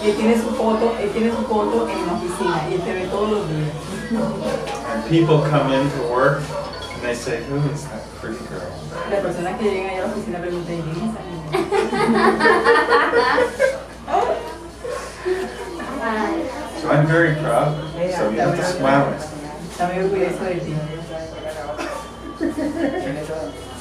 él tiene su foto en la oficina y él te ve todos los días. And people come into work and they say, who is that pretty girl? Las personas que llegan allá a la oficina preguntan, ¿quién es esa niña? So I'm very proud. So you have to smile. Está muy orgulloso de ti.